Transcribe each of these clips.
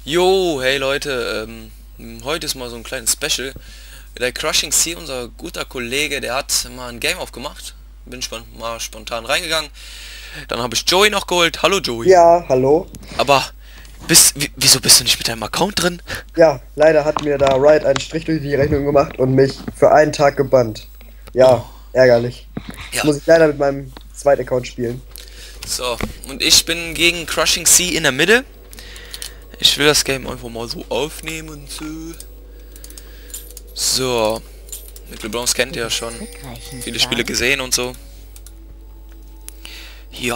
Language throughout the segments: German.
Jo, hey Leute, heute ist mal so ein kleines Special. Der Crushing Sea, unser guter Kollege, der hat mal ein Game aufgemacht. Bin mal spontan reingegangen. Dann habe ich Joey noch geholt. Hallo Joey. Ja, hallo. Aber wieso bist du nicht mit deinem Account drin? Ja, leider hat mir da Riot einen Strich durch die Rechnung gemacht und mich für einen Tag gebannt. Ja, ärgerlich. Ja. Muss ich leider mit meinem zweiten Account spielen. So, und ich bin gegen Crushing Sea in der Mitte. Ich will das Game einfach mal so aufnehmen und so. So. Mittelbronze kennt ihr ja schon. Viele Spiele gesehen und so. Ja.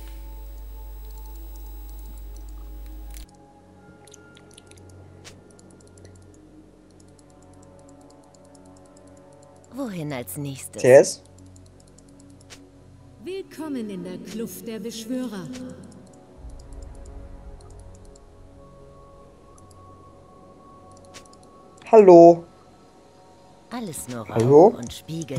Wohin als nächstes? TS? Willkommen in der Kluft der Beschwörer. Hallo. Alles nur Hallo? Rauch und Spiegel.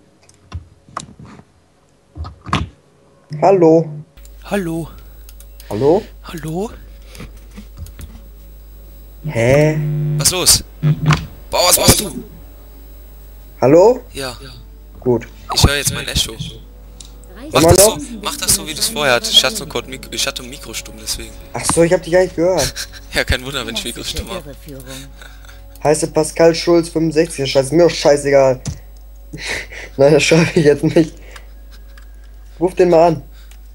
Hallo. Hallo. Hallo? Hallo? Hä? Was los? Boah, was machst du? Hallo? Ja. Gut. Ich höre jetzt mein Echo. Mach Immer das, noch? mach das so, wie du es vorher hattest. Ich hatte ein Mikro stumm, deswegen. Ach so, ich hab dich gar nicht gehört. Ja, kein Wunder, wenn ich Mikro Klassische stumm habe. Irreführung. Heiße Pascal Schulz 65. Scheiße, mir doch scheißegal. Nein, das schreibe ich jetzt nicht. Ruf den mal an.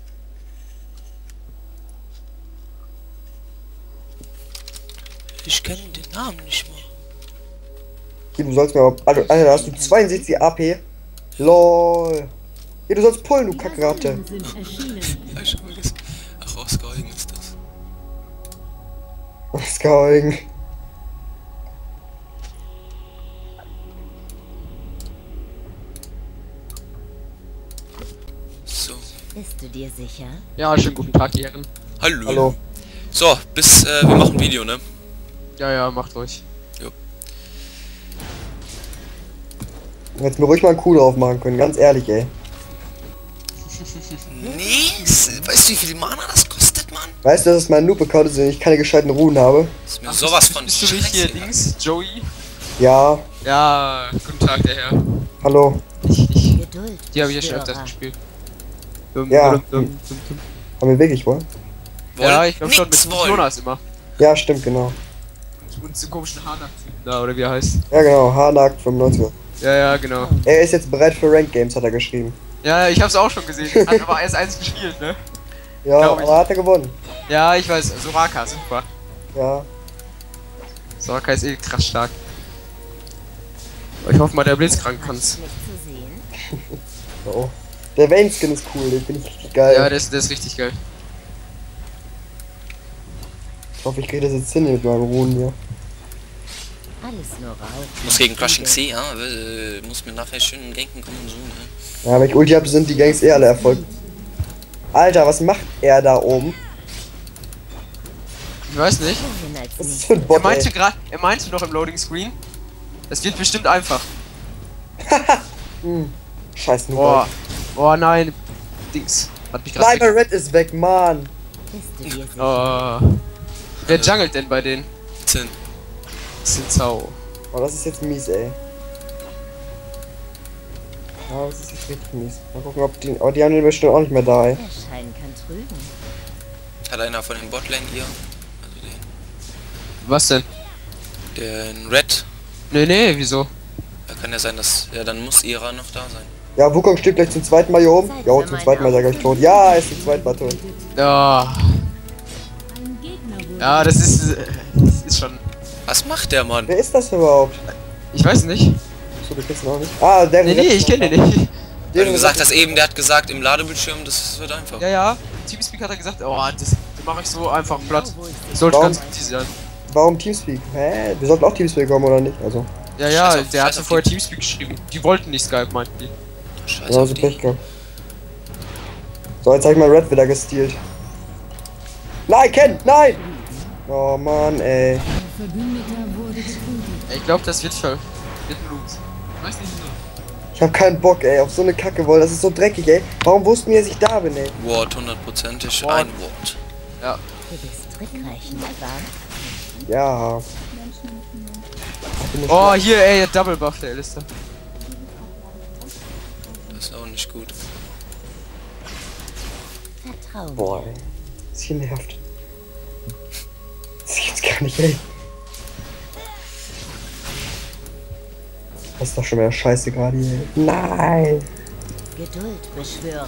Ich kenne den Namen nicht mal. Du sollst mir aber... Alter, da hast du 62 AP. LOL. Ja, du sollst pullen, du Kackratte. Sind erschienen. Ja, ich hab vergessen. Ach, Oscar-Eugen ist das. Oscar-Eugen. So. Bist du dir sicher? Ja, schönen guten Tag, die Herren. Hallo. Hallo. So, wir machen Video, ne? Ja, ja, macht ruhig. Hättest mir ruhig mal einen Kuh drauf machen können, ganz ehrlich, ey. Nee, weißt du, wie viel Mana das kostet, Mann? Weißt du, dass es mein Noob-Account ist und ich keine gescheiten Ruhen habe? Das ist mir sowas von Bist du nicht hier scheißegal. links, Joey? Ja, Ja, guten Tag, der Herr. hallo. Geduld. Die habe ich ja schon öfters Beschwörer. gespielt. Ja. Dum. Haben wir wirklich wohl? Ja, ich glaube schon, Nix mit wollen. Jonas immer. Ja, stimmt, genau. Und so komischen Haarnack. Na, oder wie er heißt. Ja, genau, Harnack 95. Ja, ja, genau. Er ist jetzt bereit für Rank Games, hat er geschrieben. Ja, ich hab's auch schon gesehen. Hat aber erst eins gespielt, ne? Ja, Glaub ich. aber hat er gewonnen. Ja, ich weiß. Soraka, super. Ja. Soraka ist eh krass stark. Aber ich hoffe mal, der Blitzkrank kann's. Nicht zu sehen. Oh. Der Vayne-Skin ist cool, den finde ich richtig geil. Ja, der ist richtig geil. Ich hoffe, ich kriege das jetzt hin mit meinem Ruhen hier. Alles nur Rauch. Ich muss gegen Crushing Sea, ja, muss mir nachher schön ganken kommen und so, ne? Ja, wenn ich Ulti habe, sind die Gangs eh alle Erfolg. Alter, was macht er da oben? Ich weiß nicht. Wohin als Was ist das nächstes? für ein Bot, ey? Er meinte noch im Loading Screen. Das wird bestimmt einfach. Scheiß Boah. Noob. Boah, nein. Dings. Hat mich Nein, gerade. mein Red ist weg, Mann. Bist du dir sicher? Oh. Wer jungelt denn bei denen? 10. Sinzao. Oh, das ist jetzt mies, ey. Ja, das ist jetzt richtig mies. Mal gucken, ob die... Oh, die haben den bestimmt auch nicht mehr da, ey. Der Schein kann trügen. Hat einer von den Botlane hier, also Was denn? den Red, Nee, wieso? da kann ja sein, dass, ja, dann muss Ira noch da sein. Ja, Wukong steht gleich zum zweiten Mal hier oben. Ja, zum zweiten Mal ist er gleich tot. Ja, er ist zum zweiten Mal tot. Ja. Ein Gegner wurde Ja, das ist schon. Was macht der Mann? Wer ist das überhaupt? Ich weiß nicht. So, du kennst ihn auch nicht. Ah, der Nee, ich kenne den nicht. Weil du gesagt hast eben, der hat gesagt, im Ladebildschirm, das wird einfach. Ja. Teamspeak hat er gesagt, oh, das mache ich so einfach platt. Wo ist Das sollte Warum? ganz easy sein. Warum Teamspeak? Hä? Wir sollten auch Teamspeak haben, oder nicht? Also, Ja, Scheiß auf- der scheiß hatte auf vorher die- Teamspeak geschrieben. Die wollten nicht Skype, meinten die. Scheiße ja, auf so die. Pech gehabt. So, jetzt hab ich mal Red wieder gestealt. Nein, Ken! Nein! Oh Mann, ey. ein Verbündeter wurde getötet. Ich glaube, das wird schon. Wird ein Lose. Ich weiß nicht wieso. Ich hab keinen Bock, ey, auf so eine Kacke wollen. Das ist so dreckig, ey. Warum wussten wir, dass ich da bin, ey? Ward, hundertprozentig, Ward. ein Ward. Ja. Du bist trickreich, nicht wahr? Ja. Oh, hier, ey, Double Buff, der Alistair. Das ist auch nicht gut. Vertrau mir. Boah, ey. Das hier nervt. Das gibt's gar nicht, ey. Das ist doch schon wieder scheiße gerade hier. Nein! Geduld, Beschwörer.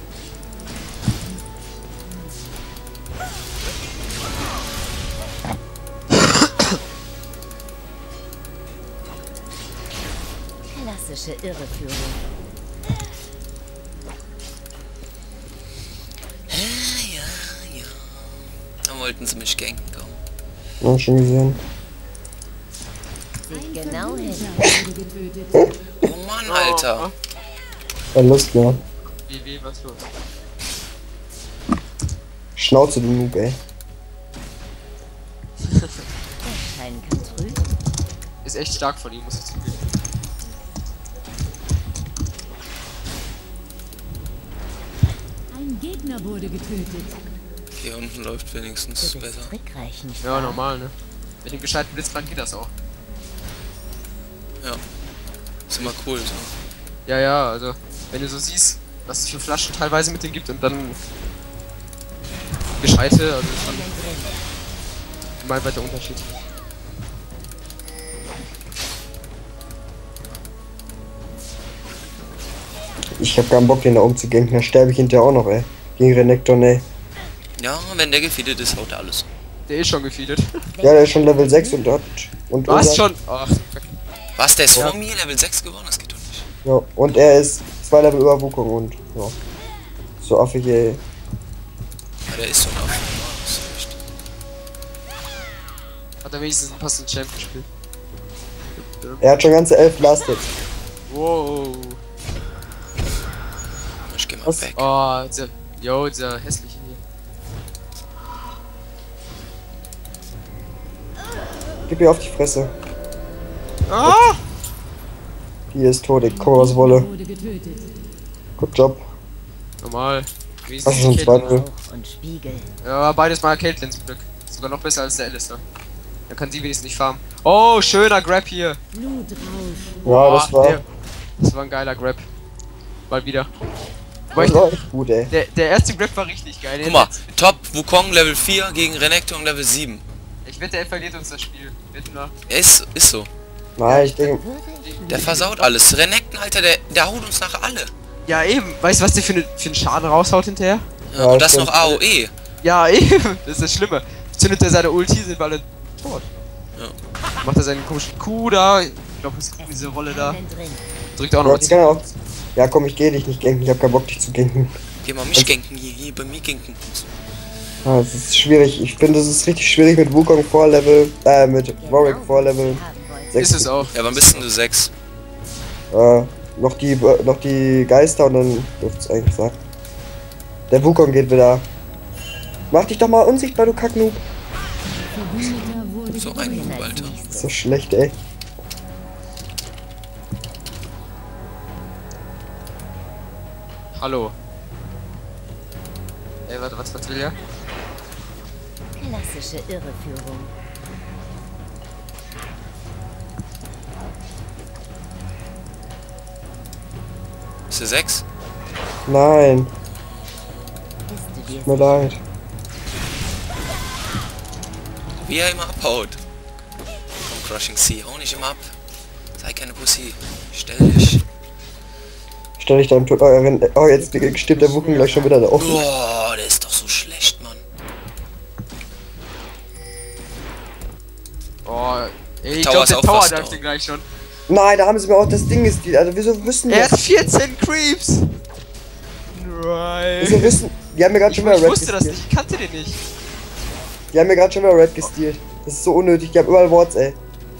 Klassische Irreführung. Ja. Dann wollten sie mich ganken, komm. Ja, schon gesehen. Seht genau hin. Wurde getötet. Oh Mann, Alter. Keine Lust mehr. Wie, was los? Schnauze, du Noob, ey. Der Schein kann trügen. Ist echt stark von ihm, muss ich zugeben. Ein Gegner wurde getötet. Hier unten läuft wenigstens Du bist besser. trickreich, nicht Ja, wahr? normal, ne? Mit dem gescheiten Blitzbrand geht das auch. Ja. Ist immer cool so. Ja, also, wenn du so siehst, was es für Flaschen teilweise mit denen gibt und dann gescheite, also ist schon ein meilenweiter Unterschied. Ich hab keinen Bock, den da umzuganken. Da sterbe ich hinterher auch noch, ey. Gegen Renekton, ey. Ja, wenn der gefeedet ist, haut er alles. Der ist schon gefeedet. Ja, der ist schon Level 6 und hat. Und Was unser- schon? Ach, Was, der ist Ja. vor mir Level 6 geworden? Das geht doch nicht. Ja, und er ist 2 Level über Wukong und. Ja. So affig, ey. Ja, der ist so ein Affe. Das ist echt. hat er wenigstens einen passenden Champ gespielt. Er hat schon ganze 11 Lasted. Wow. Ich geh mal Was? weg. Oh, dieser hässliche hier. Gib ihr auf die Fresse. Ah! Die ist tot, ich komme was wolle. Wurde getötet. Good Job. Normal. Das ist ein Caitlyn. zweiter. Rauch und Spiegel. Ja, beides mal Caitlyn zum Glück. Sogar noch besser als der Alistair. Dann kann sie wenigstens nicht farmen. Oh, schöner Grab hier. Blutrausch. Ja, das war. Das war ein geiler Grab. Mal wieder. Wobei Das war echt gut, ey. der erste Grab war richtig geil. Guck mal, Top Wukong Level 4 gegen Renekton Level 7. Ich wette, er verliert uns das Spiel. Wetten wir. Ist so. Nein, ich denke. Würde ich Der versaut alles. Renekton, Alter, der haut uns nachher alle. Ja, eben. Weißt du, was der für einen Schaden raushaut hinterher? Ja, Ja, und das stimmt. noch AOE. Ja, eben. Das ist das Schlimme. Zündet er seine Ulti, sind wir alle tot. Ja. Macht er seinen komischen Kuh da. Ich glaube, das ist diese Rolle da. keinen drin. Drückt auch Ja, noch ich kann auch. Ja, komm, ich geh dich nicht ganken. Ich hab keinen Bock, dich zu ganken. Geh mal mich ganken hier bei mir ganken. Ah, es ist schwierig. Ich finde, es ist richtig schwierig mit Wukong vor Level. Mit Warwick vor Level Haben wollt. 6. Ist es auch. Ja, wann bist denn du 6? Noch die Geister und dann dürft's eigentlich sagen. Der Wukong geht wieder. Mach dich doch mal unsichtbar, du Kacknoob. Verbündeter wurde So getötet. ein Noob, Alter. Das ist so schlecht, ey. Hallo. Ey, warte, was will er? Klassische Irreführung. Bist du 6? Nein, Bist du dir tut mir leid. Wie er immer abhaut. Komm, Crushing Sea, hau nicht immer ab. Sei keine Pussy. Stell dich. Stell dich deinem Tod. Oh, jetzt stirbt der Wukong gleich schon wieder da auf. Boah, der ist doch so schlecht, Mann. Oh, ey, ich Tower glaube, ist der auch Tower fast darf down. den gleich schon. Nein, da haben sie mir auch das Ding gestealt. Also, wieso wissen Er wir? hat 14 Creeps! Right. Wieso wissen. Die haben mir gerade Ich, schon wieder ich Red wusste das gestealt. nicht, ich kannte den nicht. Die haben mir gerade schon wieder Red gestealt. Das ist so unnötig. Die haben überall Wards, ey.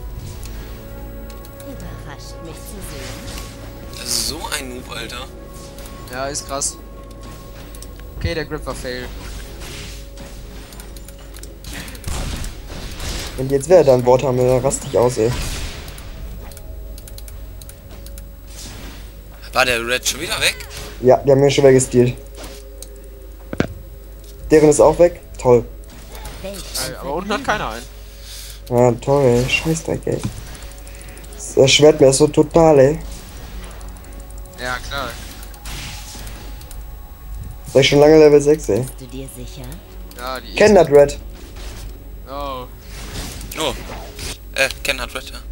überrascht, mich zu sehen? Das ist so ein Noob, Alter. Ja, ist krass. Okay, der Grip war fail. Wenn die jetzt wieder da ein Wort haben, dann raste ich aus, ey. War der Red schon wieder weg? Ja, die haben mir schon wieder gestealt. Deren ist auch weg. Toll. Welch ein Aber unten hat keiner einen. Ja, toll, ey. Scheißdreck, ey. Das erschwert mir so total, ey. Ja, klar. Sag ich schon lange Level 6, ey. Bist du dir sicher? Ja, die Kenn das Red. Oh. Oh. Ken hat Red, ja.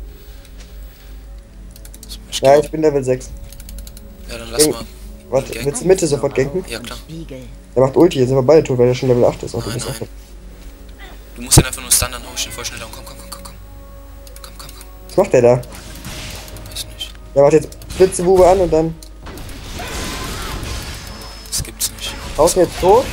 Ja, ich bin Level 6. Ja, dann lass mal. Warte, Gank? willst du Mitte sofort ganken? Ja, klar. Spiegel. Der macht Ulti, jetzt sind wir beide tot, weil der schon Level 8 ist. Auch Nein, du bist auch nein. Du musst ihn einfach nur stunnen, dann hau ich ihn voll schnell down. Komm. Komm. Was macht der da? Weiß nicht. Der macht jetzt Blitzebube an und dann Das gibt's nicht. haust du jetzt tot.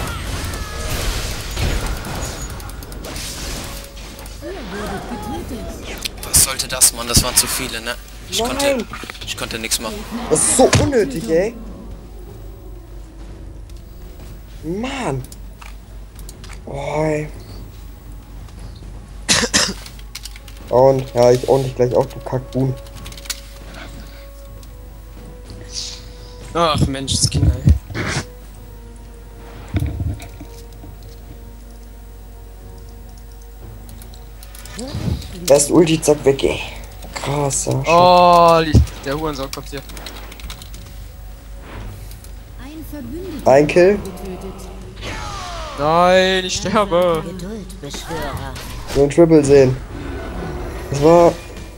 Was sollte das, Mann? Das waren zu viele, ne? Ich konnte nichts machen. Das ist so unnötig, ey. Mann. Oh, ey. Und, ja, ich ordentlich gleich auf, du Kackbuhn. Ach Mensch, das Kinder. Erst Ulti, zack, weg, ey. Krasser. Oh, der Hurensohn kommt hier. Ein Verbündeter Ein Kill. getötet. Nein, ich sterbe. Geduld, Beschwörer. So ein Triple sehen. Das war.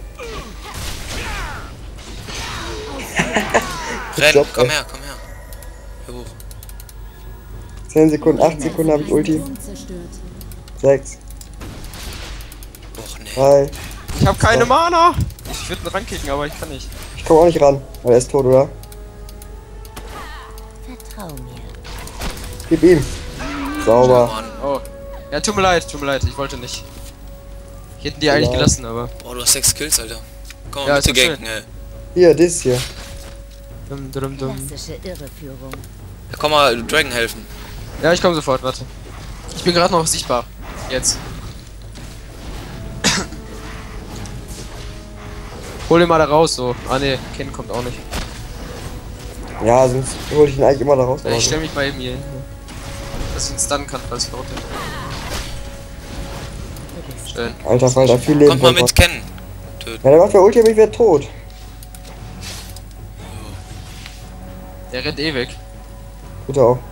Renn, Job, komm ey. her. Hier hoch. 10 Sekunden, 8 Sekunden habe ich Ulti. Turm zerstört. 6, Och, nee. 3. Ich habe keine Mana. Ich würde ihn rankicken, aber ich kann nicht. Ich komme auch nicht ran, weil er ist tot, oder? Vertrau mir. Gib ihm. Sauber. Mann. Oh. Ja, tut mir leid, ich wollte nicht. Ich hätte die eigentlich Ja. gelassen, aber. Boah, du hast 6 Kills, Alter. Komm Ja, mal, ist bitte doch ganken, ey. Hier, das hier. Dumm. Klassische Irreführung. Ja, komm mal, Dragon helfen. Ja, ich komme sofort, warte. Ich bin gerade noch sichtbar. Jetzt. Hol ihn mal da raus, so. Ah ne, Ken kommt auch nicht. Ja, sonst hole ich ihn eigentlich immer da raus. Ich stelle mich bei ihm hier hin. Dass ich ihn stunnen kann, falls ich rote. Schön. Alter Falter, viel Leben. Kommt mal verloren. mit Ken. Ja, der macht ja Ulti, aber ich werde tot. Der rennt eh weg. Bitte auch.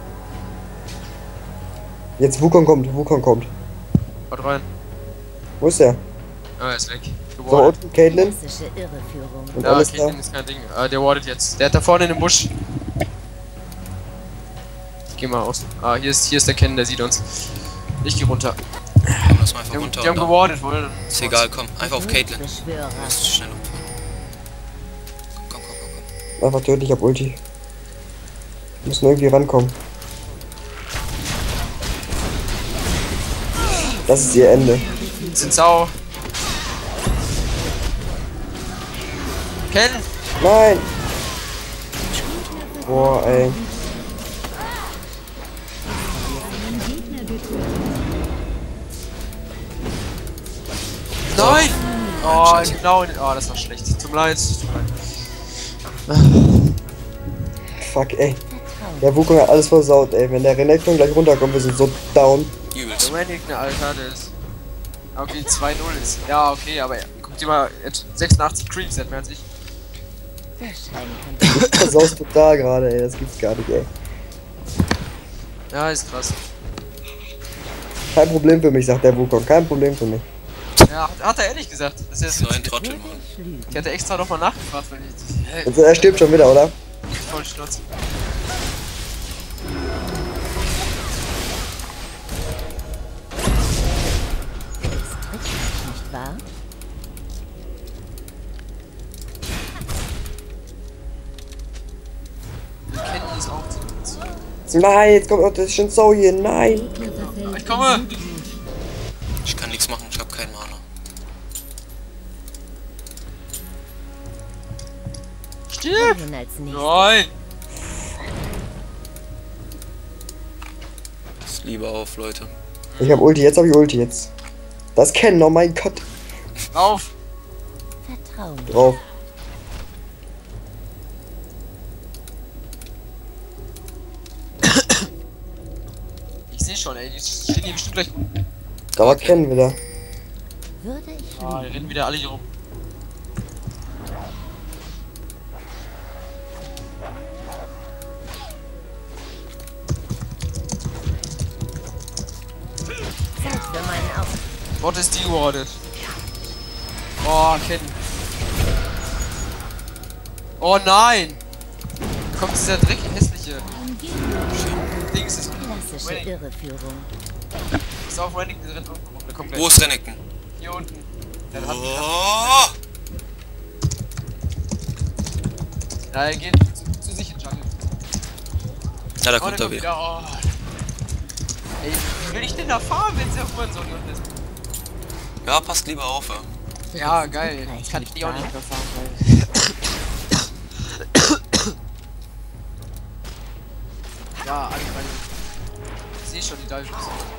Jetzt Wukong kommt. Haut rein. Wo ist der? Ah, er ist weg. So, Gewardet. unten Caitlyn. Klassische Irreführung. Und Ja, alles da. Caitlyn ist kein Ding. Ah, der wartet jetzt. Der hat da vorne in dem Busch. Geh mal aus. Ah, hier ist der Ken, der sieht uns. Ich geh runter. Komm, lass mal einfach Die runter. haben und gewardet, wohl. ist egal, komm. Einfach auf Caitlyn. Beschwörer. Du musst schnell umfallen. Komm. Einfach töten, ich hab Ulti. Wir müssen irgendwie rankommen. Das ist ihr Ende. Sind sau. Ken! Nein! Boah, ey. Einen Gegner getötet. Nein! Oh, Scheiße. genau. Oh, das war schlecht. Tut mir leid. Fuck, ey. Der Wukong hat alles versaut, ey. Wenn der Renekton gleich runterkommt, wir sind so down. Übelst. Dominic, ne, Alter, der ist. Okay, 2-0 ist. Ja, okay, aber guck dir mal, er hat 86 Creeps, er hat mehr als ich. Der Schein kann Du versaust total gerade, ey. Das gibt's gar nicht, ey. Ja, ist krass. Kein Problem für mich, sagt der Wukong. Kein Problem für mich. Ja, hat er ehrlich gesagt. Das ist So jetzt ein Trottel, Mann. Lügen. ich hatte extra nochmal nachgefragt, weil ich. Hä, Also, er stirbt schon wieder, oder? voll Schnauze. Nicht wahr? Kennen ist auch zu. Nein, jetzt kommt auch das Shinzo hier. Nein! Gegner verfällt Ich komme! in Wut. Ich kann nichts machen, ich hab keinen Mana. Stirb! Wohin als nächstes? Nein! Pass lieber auf, Leute. Ich hab Ulti, jetzt hab ich Ulti, jetzt. Das kennen, oh mein Gott. Auf! Vertrau mir. Drauf. Ich seh schon, ey, die stehen hier bestimmt gleich. Da war Ken wieder. Würde ich Ah, die lügen. rennen wieder alle hier rum. Zeit für meinen Auftritt. Bot ist dewarded. Oh, Ken. Oh nein! Kommt dieser dreckig hässliche Ein Gegner Dings ist. Klassische Renning. Irreführung. Ist auf Renning, der rennt unten rum. Der kommt Wo gleich. ist Renekton? Hier unten. Der hat Oh! Ja, er geht zu sich in den Jungle. Ja, da Oh, kommt der er wieder. Oh. Ey, wie will ich denn da fahren, wenn sie auf Hurensohn hier unten ist? Ja, passt lieber auf. Ja. Ja, geil. Jetzt kann ich die auch nicht mehr fahren, weil. Ja, alle meine. Ich sehe schon die Dives.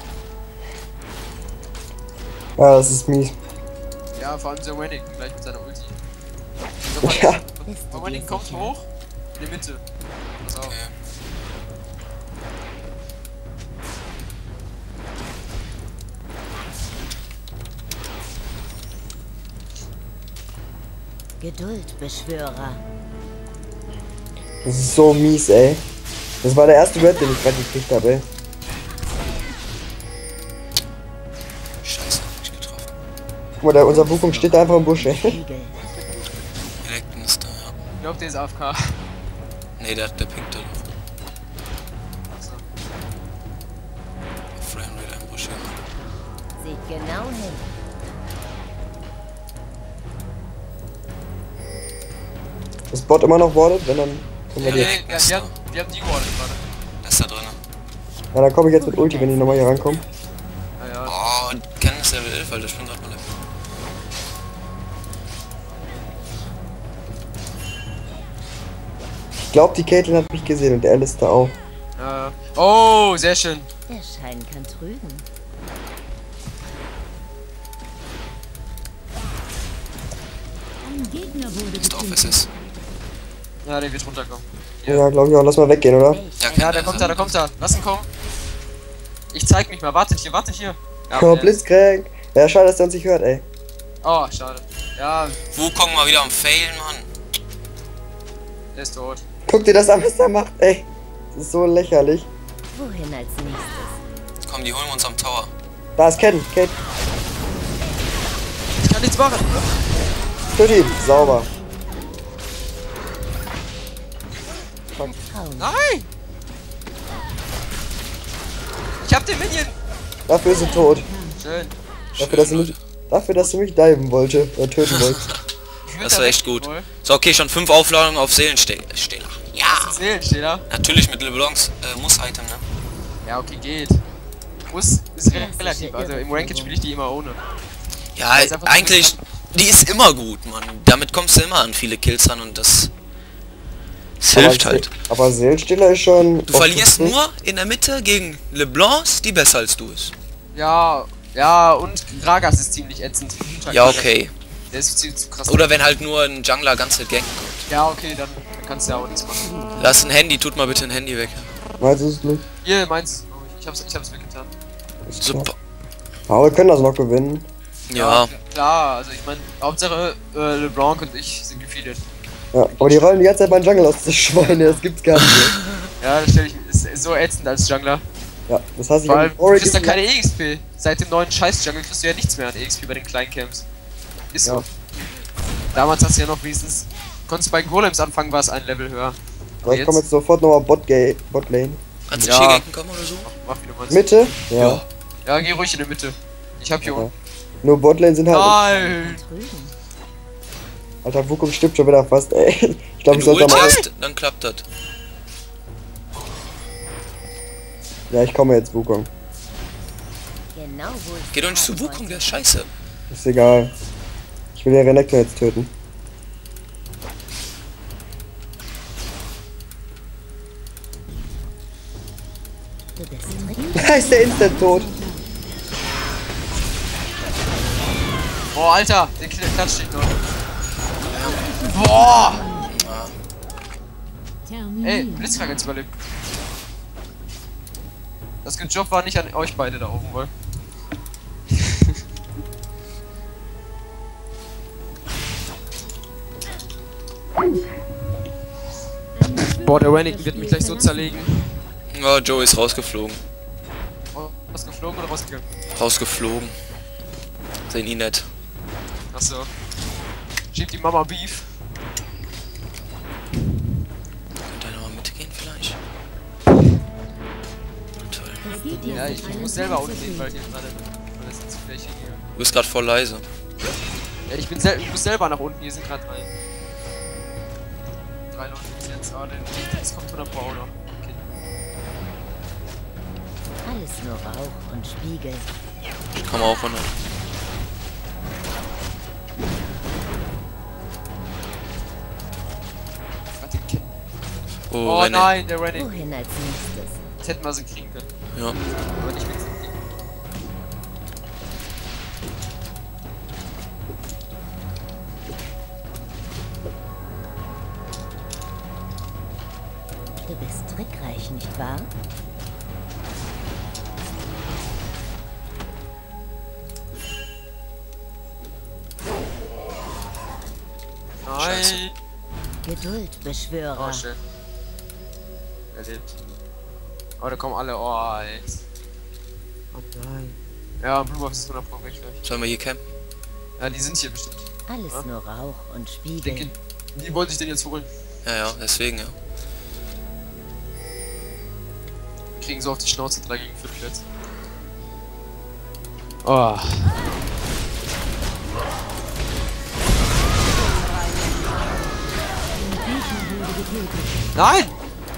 Ja, das ist mies. Ja, vor allem der Renekton gleich mit seiner Ulti. Ja. Bist du dir Renekton kommt sicher? hoch. In die Mitte. Pass auf. Okay. Geduld, Beschwörer. Das ist so mies, ey. Das war der erste Red, den ich gerade gekriegt habe, ey. Scheiße, nicht getroffen. Guck mal, unser Wukong steht da einfach im Busch, ey. Igel. Renekton ist da, ja. Ich glaube, der ist AFK. Nee, der pinkt da drauf. So. Framerate im Busch. Sieht genau hin. Das Bot immer noch wartet, wenn dann können wir Ja, die. Nee, wir haben die Warden gerade. Das ist da drin. Ja, dann komme ich jetzt mit Ulti, wenn die nochmal hier rankommen. Ja, ja. Oh, Ken ist Level 11, Alter. Ich bin gerade mal Level. Ich glaube, die Caitlyn hat mich gesehen und der Alistair auch. Oh, sehr schön. Der Schein kann trügen. Ein Gegner wurde Ist auf getötet. SS. Ja, der wird runterkommen. Ja, glaube ich auch. Lass mal weggehen, oder? Ja, Ja, der kommt da, der kommt da. Lass ihn kommen. Ich zeig mich mal. Wartet hier, wartet hier. Ja, Oh, der- Blitzcrank. Ja, schade, dass der uns nicht hört, ey. Oh, schade. Ja, Wukong mal wieder am Failen, Mann. der ist tot. Guck dir das an, was der macht, ey. Das ist so lächerlich. Wohin als nächstes? Komm, die holen wir uns am Tower. Da ist Ken. Kate, Ich kann nichts machen. töte ihn. Sauber. Vertrauen. Nein! Ich hab den Minion. Dafür ist sie tot. Schön. Dafür, dass du mich diven wollte. Oder töten wolltest. Ich würd Das da war echt weggehen gut. wollen. So, okay, schon 5 Aufladungen auf Seelenstähler. Ja! Seelensteher. Natürlich mit LeBlancs Muss-Item, ne? Ja, okay, geht. Muss ist relativ. Also im Ranked spiele ich die immer ohne. Ja, Weil es einfach so eigentlich, die ist immer gut, Mann. Damit kommst du immer an viele Kills ran und das hilft halt. Aber Seelenstiller ist schon. Du verlierst nur in der Mitte gegen LeBlancs, die besser als du ist. Ja, ja, und Gragas ist ziemlich ätzend. Ja, okay. Der ist zu krass. Oder wenn halt nur ein Jungler ganz ganze ganken kommt. Ja, okay, dann kannst du ja auch nichts machen. Lass ein Handy, tut mal bitte ein Handy weg. Meinst du es nicht? Hier, meins. Ich hab's weggetan. Super. Aber wir können das noch gewinnen. Ja, Klar, also ich meine, Hauptsache LeBlanc und ich sind gefeedet. Ja, aber die rollen die ganze Zeit meinen Jungle aus, das Schweine, das gibt's gar nicht. Ja, das stelle ich, ist so ätzend als Jungler. Ja, das heißt, ich Vor allem, hab du kriegst da keine EXP. Seit dem neuen Scheiß-Jungle kriegst du ja nichts mehr an EXP bei den kleinen Camps. Ist so. Ja. Damals hast du ja noch wenigstens, konntest bei Golems anfangen, war es ein Level höher. So, ich komme jetzt sofort nochmal Botlane. kannst du Ja. hier ganken kommen oder so? Mach wie du meinst. Mitte? Ja. Ja. Ja, geh ruhig in die Mitte. Ich hab hier Ja. unten. Nur Botlane sind halt. Nein! Trügen. Alter, Wukong stirbt schon wieder fast, ey. Ich glaube, Wenn ich du sollte Ulti mal. hast, dann klappt das. Ja, ich komme jetzt, Wukong. Genau wo ich Geh doch nicht zu gerade Wukong, der ist scheiße. Ist egal. Ich will den Renekton jetzt töten. wollte. Du bist dringend. Da ist der instant tot. Boah, Alter, der klatscht dich noch. Boah! Ey, Terminiert. Blitzkrank jetzt überlebt. Das Job war nicht an euch beide da oben, wohl. Boah, der Renekton wird mich gleich so zerlegen. Ja, Joey ist rausgeflogen. Rausgeflogen oder rausgegangen? Rausgeflogen. Sehen ihn nicht. Achso. Schiebt die Mama Beef. Könnt ihr nochmal mitgehen vielleicht? Na toll. Ja, ich muss selber unten sehen, weil hier gerade. Weil das jetzt Fläche hier. Du bist gerade voll leise. Ja, ich muss selber nach unten, hier sind gerade drei Leute bis jetzt. Ah, das kommt von der Frau noch. Okay. Alles nur Rauch und Spiegel. Ich komme auch runter. Warte, Kind. Oh, Oh René. nein, der Rennie. Wohin als nächstes? Das hätten wir sie kriegen können. Ja. Aber nicht mit. Du bist trickreich, nicht wahr? Scheiße. Nein. Geduld, Beschwörer. Oh, schön. Er lebt. Oh, da kommen alle. Oh, ey. Oh nein. Ja, Blue Buff ist 100% weg gleich. Sollen wir hier campen? Ja, die sind hier bestimmt. Alles Ja? nur Rauch und Ich Spiegel. denke, die wollen sich den jetzt holen. Ja, ja, deswegen ja. Wir kriegen so auf die Schnauze 3 gegen 5 jetzt. Oh. Nein!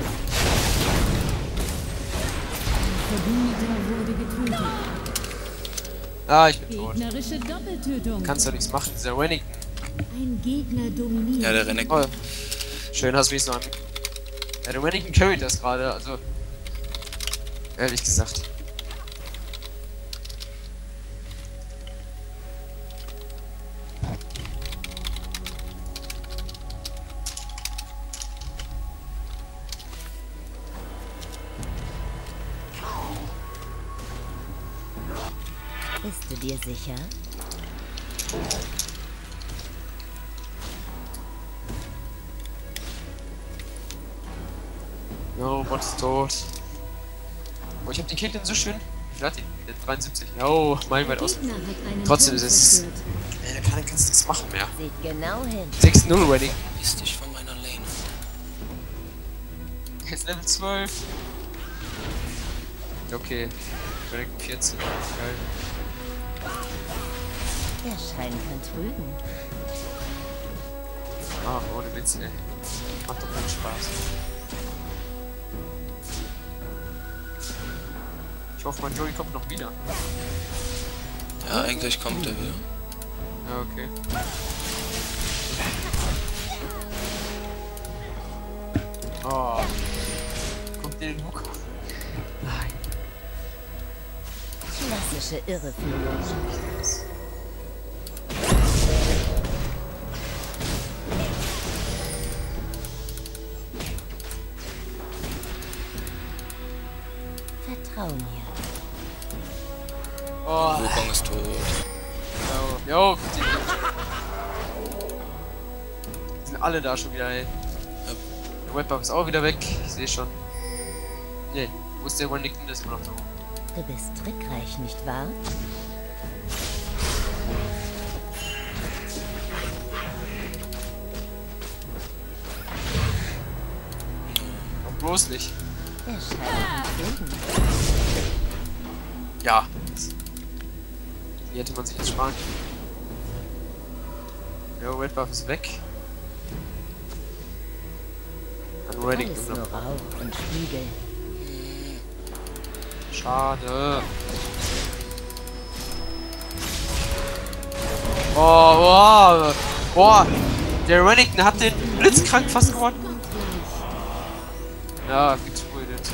Verbündeter wurde getötet. Ah, ich bin tot. Gegnerische Doppeltötung. Kannst du nichts machen, dieser Renekton. Ein Gegner dominiert. Ja, der René. Oh, schön, hast du mich noch an. Ja, der Renekton carryt das gerade, also. Ehrlich gesagt. Bist du dir sicher? Jo, Bot ist tot. Oh, ich hab die Kette so schön. Wie viel hat die? 73. Jo, meilenweit aus. Gegner hat einen Trotzdem Turm ist es. zerstört. Ey, da kannst du nichts machen mehr. Sieht genau hin. 6-0 Ready. Ist dich von meiner Lane. Jetzt Level 12. Okay. Renekton 14. Geil. Der Schein kann trügen. Ah, ohne Witz, ey. Macht doch keinen Spaß. Ich hoffe, mein Joey kommt noch wieder. Ja, eigentlich kommt er wieder. Ja, okay. Oh. Kommt der den Hook? Nein. Klassische Irreführung. Vertrau mir. Oh. Wukong ist tot. Jo, guck dir die sind alle da schon wieder, ey. Der Webbuff ist auch wieder weg. Ich sehe schon. Nee, wo ist der Renekton? Der ist immer noch da oben. Du bist trickreich, nicht wahr? Und bloß nicht. Der Schein kann trügen. Ja. Die hätte man sich jetzt sparen können. Ja, Red Buff ist weg. Dann Alles Renekton nur noch. Rauch und Spiegel. Schade. Oh. Der Renekton hat den blitzkrank fast gewonnen. Ja, getötet.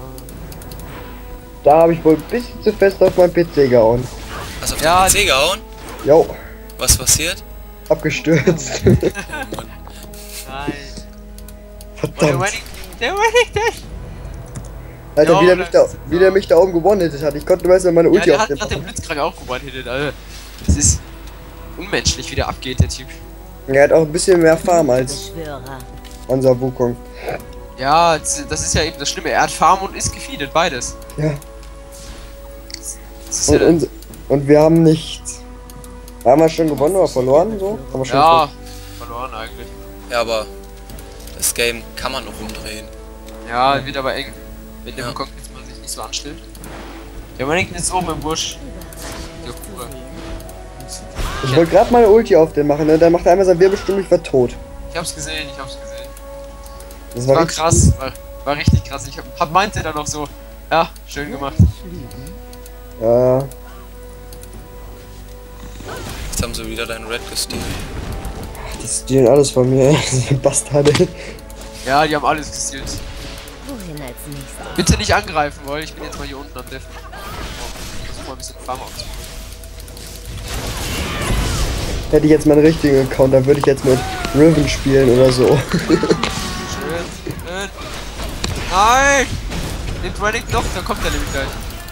Da habe ich wohl ein bisschen zu fest auf meinen PC gehauen. Hast du auf Ja, den PC gehauen? Jo, Was passiert? abgestürzt. Oh Mann. Nein. Oh, der Verdammt. Renekton. Alter, Ja, wie der mich da oben gewonnen hat. Ich konnte meistens meine Ja, Ulti der hat den aufnehmen. blitzkrank auch gewonnen, Alter. Das ist unmenschlich, wie der abgeht, der Typ. Er hat auch ein bisschen mehr Farm als Beschwörer. unser Wukong. Ja, das ist ja eben das Schlimme. Er hat Farm und ist gefeedet, beides. Ja. Das ist ja, Und wir haben nichts. Haben wir schon gewonnen oder verloren? So? Haben wir schon ja, verloren eigentlich. Ja, aber das Game kann man noch umdrehen. Ja, wird aber eng. Wenn der Ja. Wukong jetzt mal sich nicht so anstellt. Der Manning ist oben im Busch. Der Kuh. Ich wollte gerade mal eine Ulti auf den machen, ne? Dann macht er einmal sein Wirbelsturm, ich war tot. Ich hab's gesehen, ich hab's gesehen. Das War richtig krass, war richtig krass. Ich meinte dann noch so, ja, schön gemacht. Ja. Jetzt haben sie wieder deinen Red gestealt. Die stehlen alles von mir, diese Bastarde. Ja, die haben alles gestealt. Wohin als nächstes? Bitte nicht angreifen, weil ich bin jetzt mal hier unten am Deffen. Ich versuch mal ein bisschen Farm aufzubauen. Hätte ich jetzt meinen richtigen Account, dann würde ich jetzt mit Riven spielen oder so. Schön. Nein! Nehmt Rennick noch, dann kommt er nämlich gleich.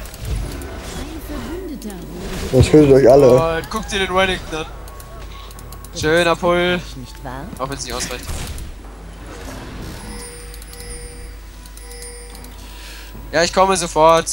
Ein Verbündeter wurde Das tötet euch alle. Oh, guck dir den Rennick an. Schöner Pull. Nicht wahr? Auch wenn es nicht ausreicht. Ja, ich komme sofort.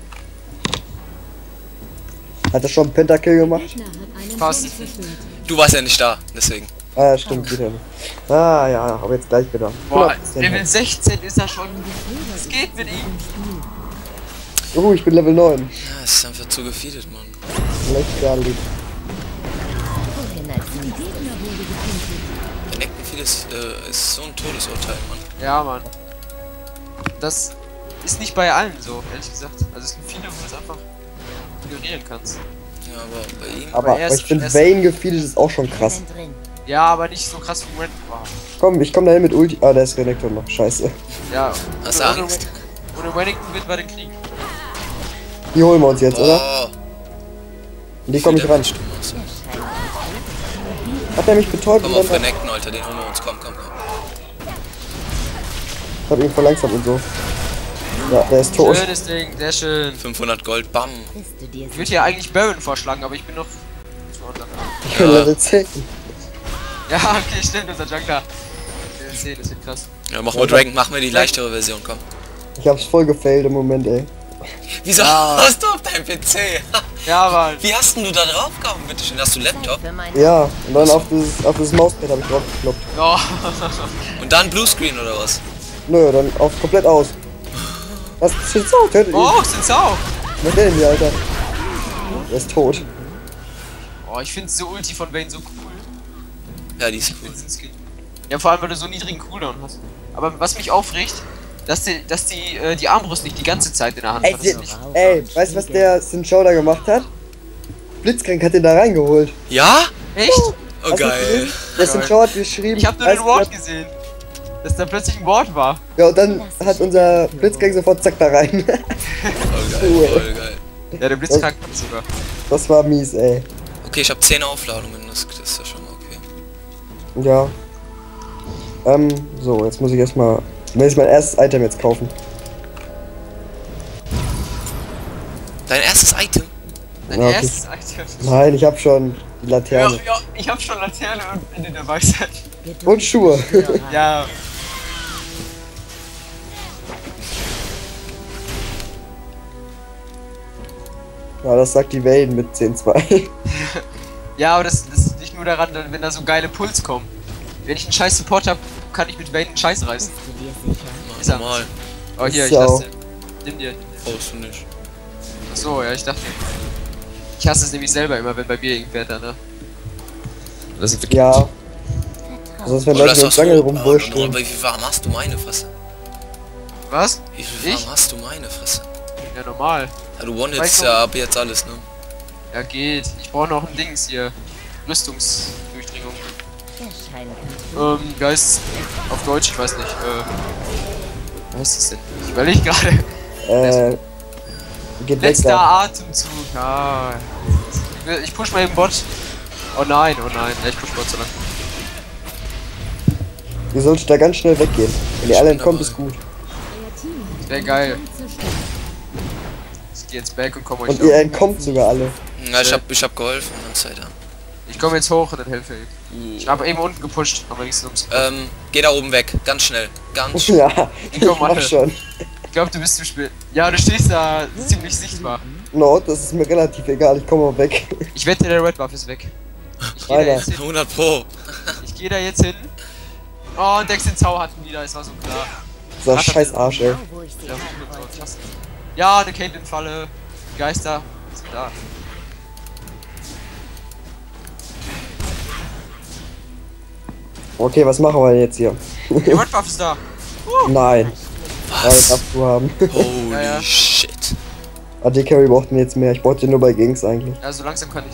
Hat er schon einen Pentakill gemacht? Gegner hat einen Passt. Turm zerstört. Du warst ja nicht da, deswegen. Ah ja, stimmt, wieder. Ah ja, aber jetzt gleich wieder. Boah, 100%. Level 16 ist er schon. Was geht mit ihm? Ich bin Level 9. Ja, es ist einfach zu gefeedet, Mann. Vielleicht gar nicht. Wohin als nächstes? Gegner wurde getötet. Der Neckenfeed ist so ein Todesurteil, Mann. Ja, Mann. Das ist nicht bei allen so, ehrlich gesagt. Also es gibt viele, wo du es einfach ignorieren kannst. Ja, aber bei ihm. Aber er ist- ich finde er ist- Vayne gefeedet ist auch schon krass. Einen drin. Ja, aber nicht so krass wie Red war. Komm, ich komm dahin mit Ulti. Ah, da ist Renekton noch. Scheiße. Ja. Hast du Angst? Ohne Wellington wird wir den Krieg. Die holen wir uns jetzt, oder? Oh, Und die komm ich ran. Hat er mich betäubt Komm und auf dann Renekton, Alter, den holen wir uns. Komm. hab ihn verlangsamt und so. Ja, der ist tot. Schönes Ding, sehr schön. 500 Gold, bam. Bist du dir Ich würde hier eigentlich Baron vorschlagen, aber ich bin noch zu unter. Ich bin Level 10. Ja, okay, stimmt, unser Jungler. Level 10, das wird krass. Ja, machen wir die leichtere Version, komm. Ich hab's voll gefailt im Moment, ey. Wieso hast du auf deinem PC? Ja, Mann. Wie hast denn du da drauf gekommen, bitteschön? Hast du Laptop? für mein Ja, und dann auf das Mauspad hab ich drauf gekloppt. Oh. Und dann Bluescreen oder was? Nö, dann auf komplett aus. Was ist so? Tötet ihn. Oh, sind's auch. Was denn hier, Alter? Er ist tot. Oh, ich finde so Ulti von Vayne so cool. Ja, die ist cool. Diesen Skin. Ja, vor allem, weil du so niedrigen Cooldown hast. Aber was mich aufregt, dass die Armbrust nicht die ganze Zeit in der Hand Ey, hat. weißt du, was der Sinchow da gemacht hat? Blitzcrank hat den da reingeholt. Ja? Echt? Oh, Hast du geil. gesehen? Der Sinchow hat geschrieben. Ich hab nur den Ward gesehen. Dass da plötzlich ein Ward war. Ja, und dann hat unser Blitzcrank sofort zack da rein. Voll geil. Ja, der Blitzkrank hat sogar. Das war mies, ey. Okay, ich habe 10 Aufladungen, das ist ja schon mal okay. Ja. So, jetzt muss ich erstmal. Will ich mein erstes Item jetzt kaufen. Dein erstes Item? Dein Ja, okay. erstes Item. Nein, ich hab schon die Laterne. Ja, ich hab schon Laterne und Ende der Weisheit. Und Schuhe. Ja. Ja, das sagt die Vayne mit 10-2. Ja, aber das ist nicht nur daran, wenn da so geile Puls kommen. Wenn ich einen scheiß Support hab, kann ich mit Vayne einen Scheiß reißen. Bist du dir sicher? Ist er. Normal. Oh, hier, ich Sau. lass den. Nimm dir. Brauchst du nicht. Achso, ja, ich dachte. Ich hasse es nämlich selber immer, wenn bei mir irgendwer da, ne? Das ist wirklich. Ja. Sonst wenn Oh, Leute das mit ist lange so. rumwurschteln. Wie viel warm hast du meine Fresse? Was? Wie viel warm Ich? hast du meine Fresse? Ja, normal. Ja, du one-hitst Weißt du- ja ab jetzt alles, ne? Ja, geht. Ich brauche noch ein Dings hier. Rüstungsdurchdringung. Der Schein Geist. Auf Deutsch, ich weiß nicht. Was ist das denn? Ich überlege gerade. Geht weg Letzter da. Atemzug. Ah. Ich push mal den Bot. Oh nein, oh nein. Ja, ich push Bot so lang. Ihr solltet da ganz schnell weggehen. Wenn ihr alle entkommt, ist gut. Euer Team hat Wäre geil. zerstört. Ich geh jetzt back und komm euch Und ihr entkommt sogar alle. Ja, ich hab geholfen, dann seid ihr. Ich komme jetzt hoch und dann helfe ich. Ich habe eben unten gepusht, aber wenigstens ums. Geh da oben weg. Ganz schnell. Ganz schnell. Ja, ich Komm, mach Mann. schon. Ich glaube, du bist zu spät. Ja, du stehst da ziemlich sichtbar. No, das ist mir relativ egal, ich komme mal weg. Ich wette, der Red Buff ist weg. Ich gehe da Alter. jetzt hin. 100 Pro. Ich gehe da jetzt hin. Oh, und Dex den Zau hatten wieder, es war so klar. So ein scheiß Arsch, ey. Genau, wo ich sie Ja, haben so, wollte. fast. Ja, eine Caitlyn-Falle. Die Geister sind da. Okay, was machen wir denn jetzt hier? Der Red Buff ist da. Nein. Was? Darfst du haben. Holy Ja, ja. shit. AD Carry braucht den jetzt mehr. Ich brauchte den nur bei Gangs eigentlich. Ja, so langsam kann ich.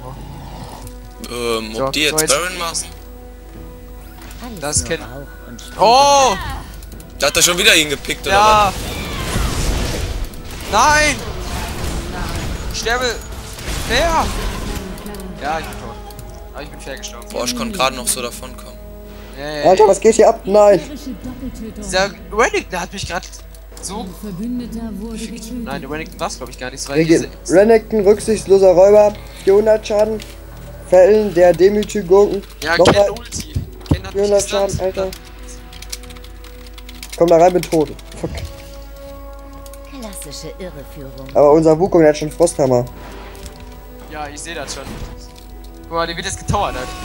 Ob die so jetzt jetzt- Baron machen? Alles Das nur kennt- Rauch und Spiegel. Oh! Da hat er schon wieder ihn gepickt, oder Ja! Nein! Ich sterbe! Fair! Ja, ich bin tot. Aber ich bin fair gestorben. was? Boah, ich konnte gerade noch so davon kommen. Ja, ja, ja. Alter, was geht hier ab? Nein. Gegnerische Doppeltötung. Dieser Renekton hat mich gerade so. Ein Verbündeter wurde getötet. Nein, der Renekton war es glaube ich gar nicht. Es war Regen- diese. Renekton, rücksichtsloser Räuber, 400 Schaden. Fällen der Demütigung. Ja, Nochmal Ken Ulti. Ken hat mich 400 Schaden, gestunt. Alter. Komm da rein, bin tot. Fuck. Klassische Irreführung. Aber unser Wukong, der hat schon Frosthammer. Ja, ich sehe das schon. Guck mal, der wird jetzt getowert, Alter.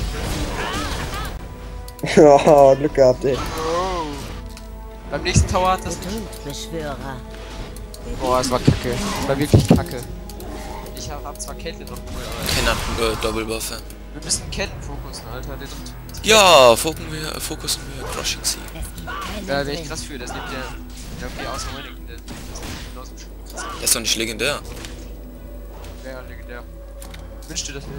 Oh, Glück gehabt, ey. Oh. Beim nächsten Tower hat das. Blutbeschwörer. Boah, es war kacke. Es war wirklich kacke. Ich hab zwar Caitlyn noch cool, aber. Ken hat Doppelwaffe. Wir müssen Ken fokussen, Alter. Der sucht. Ja, fokussen wir Crushing Sea. Es gibt keinen Ja, wäre ich Sinn. krass für. Das nimmt der. Ja, okay, außer Renekton. Der ist genauso krass. Der ist doch nicht legendär. Wäre legendär. Wünschte, dass wir.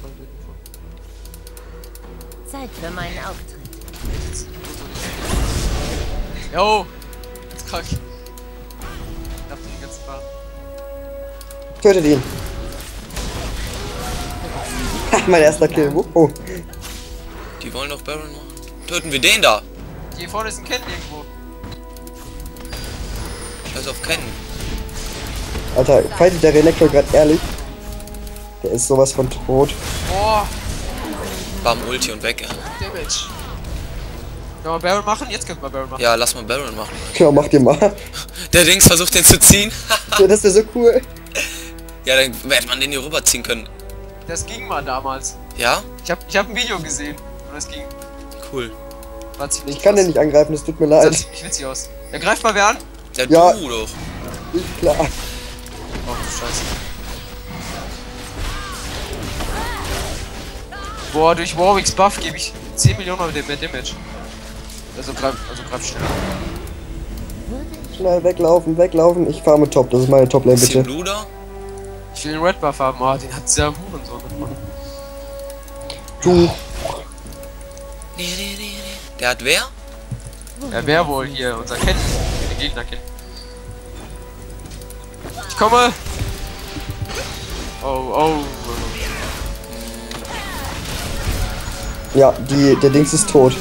Zeit für meinen Auftritt. Jo! Jetzt krank. Ich hab den ganzen Fahren. Tötet ihn. Mein erster Kill. Oh. Die wollen doch Baron machen. Töten wir den da. Hier vorne ist ein Ken irgendwo. Scheiß auf Ken. Alter, fightet der Renekton gerade ehrlich? Der ist sowas von tot. Boah! Bam, Ulti und weg. Damage. Können wir Baron machen? Jetzt können wir Baron machen. Ja, lass mal Baron machen. Ja, mach dir mal. Der Dings versucht den zu ziehen. Ja, das wäre so cool. Ja, dann hätte man den hier rüberziehen können. Das ging mal damals. Ja? Ich hab ein Video gesehen. Und das ging. Cool. War ziemlich Ich kann den krass. nicht angreifen, das tut mir Sah leid. ziemlich witzig aus. Ja, greift mal wer an. Ja, Ja. du doch. Ist klar. Oh, du Scheiße. Boah, durch Warwicks Buff gebe ich 10 Millionen mehr Damage. Also greif schneller. Schnell weglaufen, weglaufen. Ich fahre mit Top, das ist meine Top-Lane, Bisschen bitte. Luder. Ich will den Red Buff haben. Oh, den hat dieser Hurensohn. Du. Der hat wer? Ja, wer wohl hier? Unser Ken. Den Gegner kennt. Ich komme! Oh. Ja, der Dings ist tot.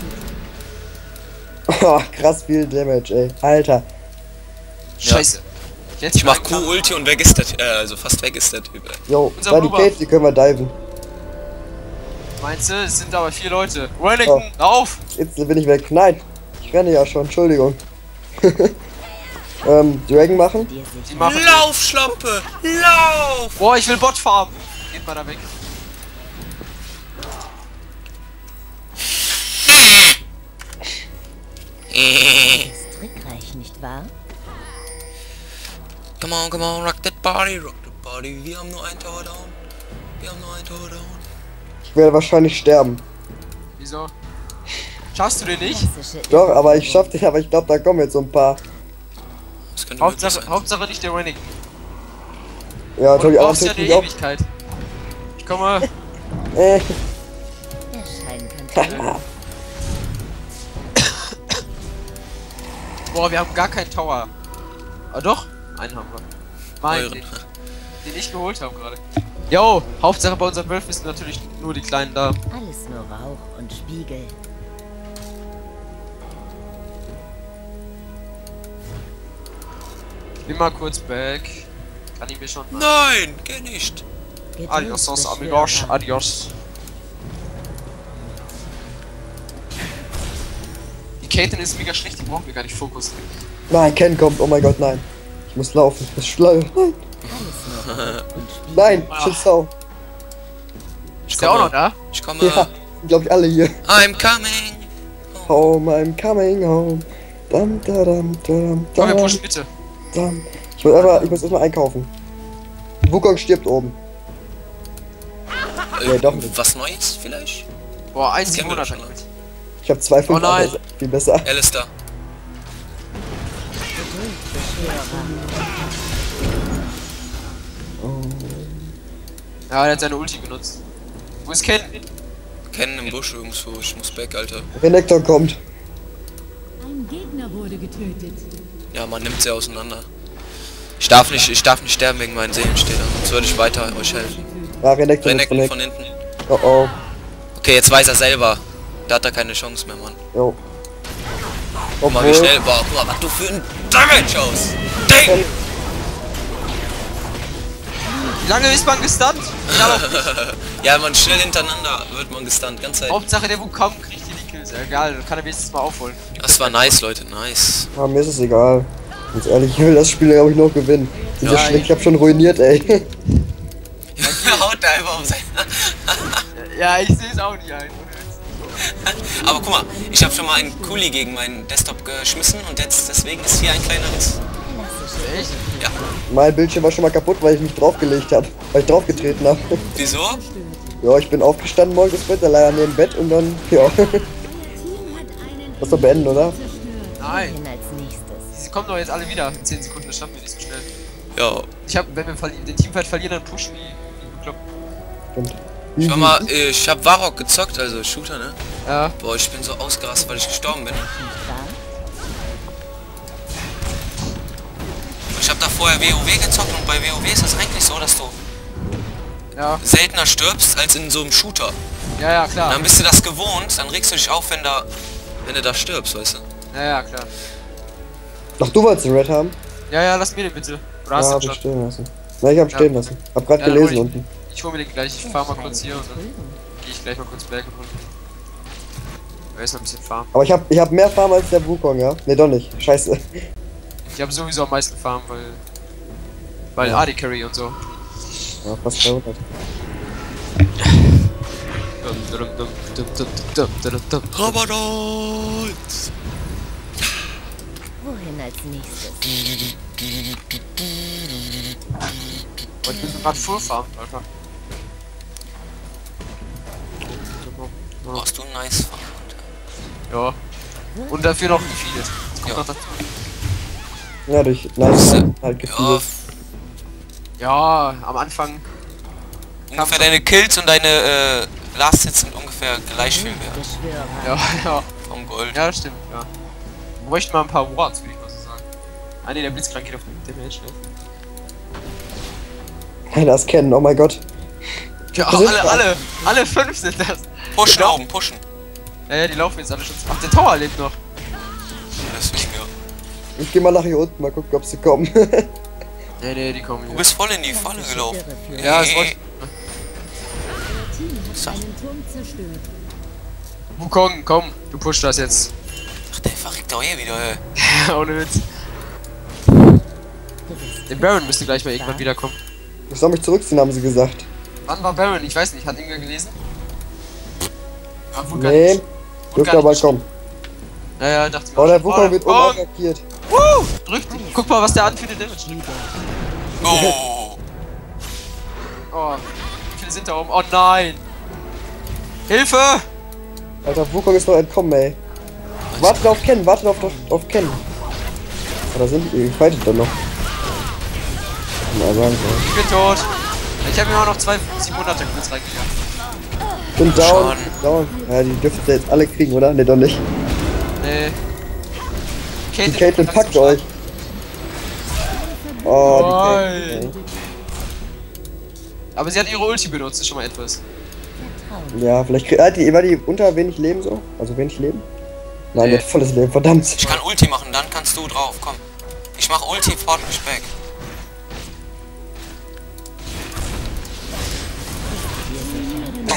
Oh, krass viel Damage, ey. Alter. Scheiße. Jetzt Ich mach rein kann- Q-Ulti und weg ist der, also fast weg ist der Typ. Ey. Jo, Unser da die Blubber. Kate, die können wir diven. Meinst du? Es sind aber 4 Leute. Renekton, auf! Jetzt bin ich weg. Nein, ich renne ja schon, Entschuldigung. Dragon machen? Dir Die sicher. machen. Lauf, Schlampe! Lauf! Boah, ich will Bot farmen. Geht mal da weg. Ist trickreich, nicht wahr? Come on, rock that body. Wir haben nur einen Tower down. Ich werde wahrscheinlich sterben. Wieso? Schaffst du den nicht? Klassische Doch, aber ich schaff den, aber ich glaube, da kommen jetzt so ein paar. Das könnte möglich sein. Hauptsache nicht der Renekton. Ja, Und Tobi, du aber brauchst ja tötet die mich auch. Ewigkeit. Ich komme. Der Schein kann Boah, wir haben gar keinen Tower. Ah doch, einen haben wir. Mein, Euren. den ich geholt habe gerade. Jo, Hauptsache bei unseren Wölfen sind natürlich nur die Kleinen da. alles nur Rauch und Spiegel. Ich bin mal kurz back. Kann ich mir schon mal. Nein, geh nicht. Adios, amigos, adios. Die Caitlyn ist mega schlecht, die brauchen wir gar nicht fokussen. Nein, Ken kommt. Oh mein Gott, nein. Ich muss laufen. Das ist schlau. Nein. Nein, Shitsau. Ist der auch noch da? Ich komme. Ja, glaube ich alle hier. I'm coming. Home, I'm coming home. Dam, da, dam, da, dam, Komm, wir dam, pushen bitte. dam. Ich muss erstmal einkaufen. Wukong stirbt oben. Nee, doch nicht. Was Neues vielleicht? Boah, Das kennen wir doch 1,700 schon. hat mit. Ich habe 2,5. Oh nein. aber viel besser. Alistair. Ja, der hat seine Ulti benutzt. Wo ist Ken? Kennen im Busch irgendwo. Ich muss back, Alter. Renekton kommt. Ein Gegner wurde getötet. Ja, man nimmt sie auseinander. Ich darf nicht sterben wegen meinen Seelenstädtern. Sonst würde ich weiter euch helfen. Ja, Renekton ist Renekton von von hinten. Oh oh. Okay, jetzt weiß er selber. Da hat er keine Chance mehr, Mann. Jo. Guck mal, wie schnell. Boah, guck mal, was du für ein Damage aus. Ding! Wie lange ist man gestunt? Ja, man schnell hintereinander wird man gestunt, ganz Zeit. Hauptsache der Wukong kriegt hier die Kills. Egal, dann kann er wenigstens mal aufholen. Das war nice, Leute, nice. Ja, mir ist es egal. Ganz ehrlich, ich will das Spiel, glaube ich, noch gewinnen. Dieser Ja, Schleck, ich hab schon ruiniert, ey. Haut da einfach auf sein. Ja, ich sehe es auch nicht ein. Aber guck mal, ich habe schon mal einen Kuli gegen meinen Desktop geschmissen und jetzt deswegen ist hier ein kleiner Riss. Echt? Ja. Mein Bildschirm war schon mal kaputt, weil ich mich draufgelegt habe. Weil ich draufgetreten habe. Wieso? Ja, ich bin aufgestanden morgens Bett, leider neben dem Bett und dann, ja. Das doch beenden, oder? Nein. Wohin als nächstes? Sie kommen doch jetzt alle wieder. In 10 Sekunden, das schaffen wir nicht so schnell. Ja. Wenn wir den Teamfight verlieren, dann pushen wie bekloppt. Stimmt. Ich war mal, ich hab Varrock gezockt, also Shooter, ne? Ja. Boah, ich bin so ausgerastet, weil ich gestorben bin. Ich hab da vorher WoW gezockt und bei WoW ist das eigentlich so, dass du Ja. seltener stirbst als in so einem Shooter. Ja, ja, klar. Dann bist du das gewohnt, dann regst du dich auf, wenn du da stirbst, weißt du? Ja, ja, klar. Ach, du wolltest den Red haben? Ja, ja, lass mir den bitte. Oder hast Ja, du hab ihn ich schon? stehen lassen. Nein, ich hab stehen lassen. Hab grad Ja, dann gelesen hol unten. Ich hol mir den gleich. Ich fahr mal kurz hier und dann gehe ich gleich mal kurz back und hol. Erst mal ein bisschen Farm. Aber ich hab mehr Farm als der Wukong, ja? Ne, doch nicht. Scheiße. Ich habe sowieso am meisten Farm, weil Ja. AD Carry und so. Ja, fast 300. Robert! Wohin als nächstes? Und ich bin gerade Full Farm, Alter. Brauchst du ein nice Farm? Ja. Und dafür noch gefeedet. Das kommt Ja. noch dazu. Ja, durch nice halt Ja, gefühlt. Ja, am Anfang. ungefähr deine Kills und deine Last Hits sind ungefähr gleich viel wert. Beschwörer. Ja, ja. Vom Gold. Ja, das stimmt, ja. Wir bräuchten mal ein paar Wards, würde ich mal so sagen. Ah ne, der Blitzkrank geht auf den Damage, ne? Keiner ist kennen, oh mein Gott. Ja, Was ist alle 5 sind das. Pushen Genau. oben, pushen. Ja, ja, die laufen jetzt alle schon. Ach, der Tower lebt noch. Deswegen, ja. Ich geh mal nach hier unten, mal gucken, ob sie kommen. Nee, nee, die kommen Du hier. bist voll in die Falle gelaufen. Ja, das wollte ich. Euer Team hat einen Turm zerstört. Wukong, komm, du pushst das jetzt. Ach, der verreckt doch hier wieder, ey. Ohne Witz. Der Baron müsste gleich mal irgendwann wiederkommen. Ich soll mich zurückziehen, haben sie gesagt. Wann war Baron? Ich weiß nicht, hat irgendwer gelesen? Ah, Vulkan Nee, nicht. dürfte Vulkan aber nicht. kommen. Ja, ja, dachte ich mir. Oh, der auch. Wukong wird oben Wukong! attackiert. Drückt! Guck mal, was der an für eine Damage drückt. Oh. Oh, wie viele sind da oben? Oh nein! Hilfe! Alter, Wukong ist noch entkommen, ey. Wartet auf Ken, wartet auf Ken. Oder sind die? Fightet dann noch. Na, sagen wir. Ich bin tot. Ich habe mir auch noch 2 700er kurz reingegangen. Bin down, Schon. down. Ja, die dürften sie jetzt alle kriegen, oder? Ne, doch nicht. Nee. Die Caitlyn packt euch. Oh, die Caitlyn. Aber sie hat ihre Ulti benutzt, ist schon mal etwas. Ja, vielleicht kriegt die unter wenig Leben so? Also wenig Leben? Nein, Nee. die hat volles Leben, verdammt. Ich kann Ulti machen, dann kannst du drauf, komm. Ich mach Ulti, fort mich back.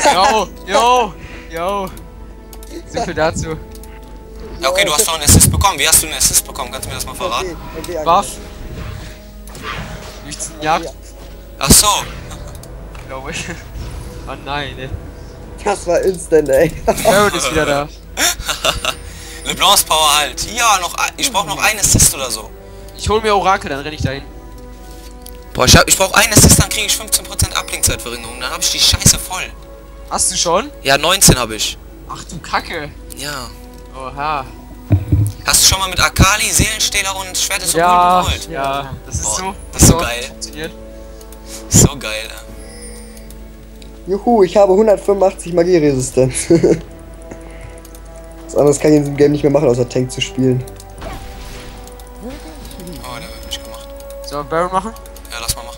Yo. So viel dazu. Ja, okay, du hast doch einen Assist bekommen. Wie hast du einen Assist bekommen? Kannst du mir das mal verraten? Buff. Durch den Jagd, Ach so. glaube ich. Oh nein, ey. Das war instant, ey. Baron ist wieder da. LeBlanc's Power halt. Ja, ich brauche noch einen Assist oder so. Ich hol mir Orakel, dann renne ich dahin. Boah, ich brauche einen Assist, dann kriege ich 15% Ablenkzeitverringerung. Dann habe ich die Scheiße voll. Hast du schon? Ja, 19 habe ich. Ach du Kacke. Ja. Oha. Hast du schon mal mit Akali, Seelenstähler und Schwert des Ja, Okkult geholt? ja. Das ist Boah, so. das ist so geil. Funktioniert. So geil, Juhu, ich habe 185 Magieresistenz. Was anderes kann ich in diesem Game nicht mehr machen, außer Tank zu spielen. Oh, der wird nicht gemacht. Sollen wir Baron machen? Ja, lass mal machen.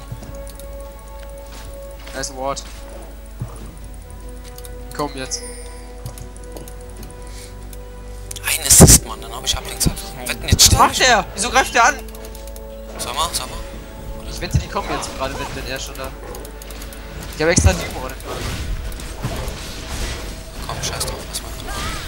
Da ist ein Ward. Komm jetzt. Ein Assist, Mann, dann habe ich Ablenkzeitverringerung. Wetten, jetzt Was sterbe macht der? Wieso greift der an? Sag mal. Ich wette, die kommen jetzt gerade, wenn er schon da. Ich habe extra die Morde. Komm, scheiß drauf, lass mal.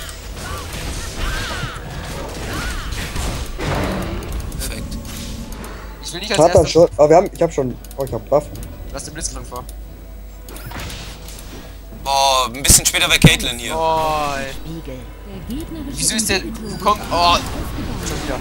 Perfekt. Ich will nicht als Hat dann erstes. schon. Oh, ich hab schon. Oh, ich hab Buff. Lass den Blitzkrank vor. Boah, ein bisschen später bei Caitlyn hier. Oh, ey. Spiegel. Der gegnerische Wieso ist der. Inhibitor Wo kommt. Oh! Schon wieder.